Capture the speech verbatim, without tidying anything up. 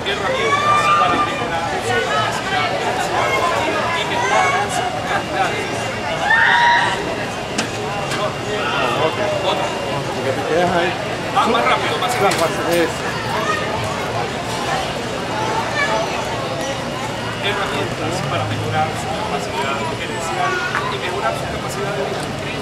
herramientas para mejorar su capacidad gerencial y mejorar su calidad de vida. Otra. Porque te quedas ahí. Más, más rápido, más rápido. Herramientas para mejorar su capacidad gerencial y mejorar su capacidad de vida.